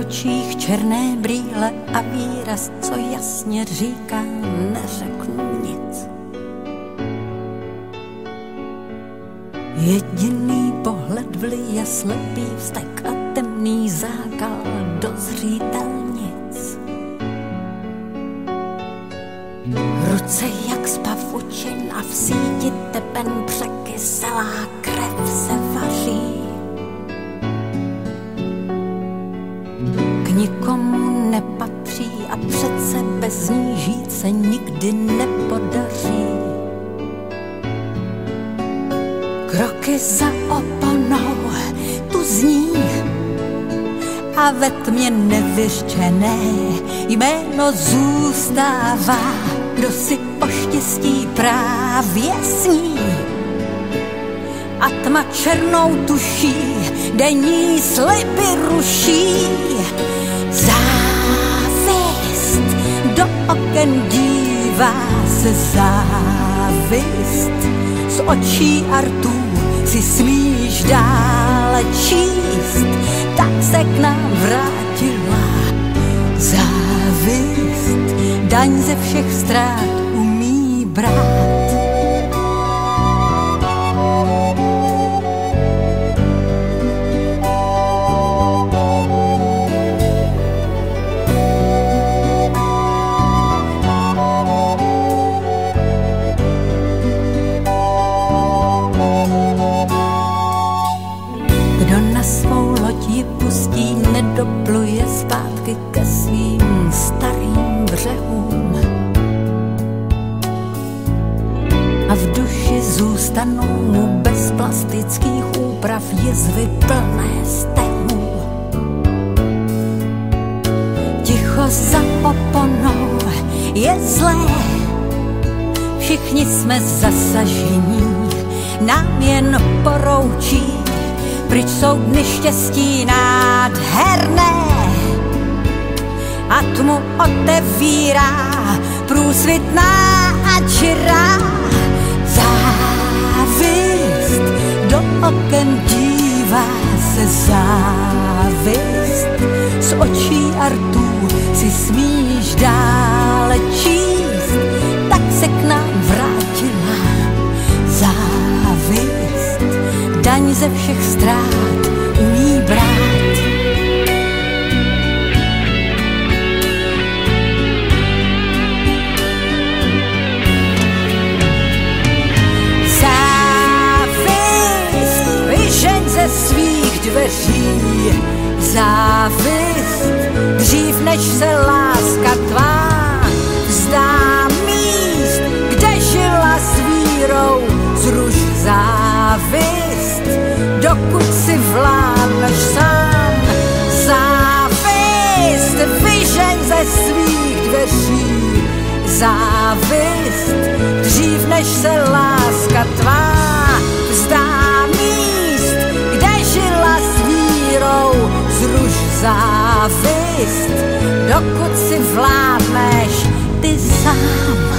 očích černé brýle a výraz, co jasně říká, neřeknu nic. Jediný pohled vlije slepý vztek a temný zákal do zřítelnic. Ruce jak z pavučin a v síti tepen překyselá krev se vaří. K nikomu nepatří a přece bez ní žít se nikdy nepodaří. Kroky za oponou, tu zní a ve tmě nevyřčené jméno zůstává, kdo si o štěstí právě sní. A tma černou tuší, denní slipy ruší. Závist do oken dívá se závist. Z očí a rtů si smíš dále číst, tak se k nám vrátila závist. Daň ze všech ztrát umí brát. Nedopluje zpátky ke svým starým břehům a v duši zůstanou mu bez plastických úprav jizvy plné stehů. Ticho za oponou je zlé, všichni jsme zasažení, nám jen poroučí. Pryč jsou dny štěstí nádherné a tmu otevírá průsvitná a čirá. Závist do oken dívá se závist. Z očí a rtů si smíš dále číst, tak se k nám vrátila závist. Daň ze všech ztrát umí brát. Závist vyžeň ze svých dveří. Závist dřív než se láska tvá vzdá míst, kde žila s vírou, zruš závist, dokud si vládneš sám. Závist vyžeň ze svých dveří. Závist dřív než se láska tvá vzdá míst, kde žila s vírou, zruš závist, dokud si vládneš ty sám.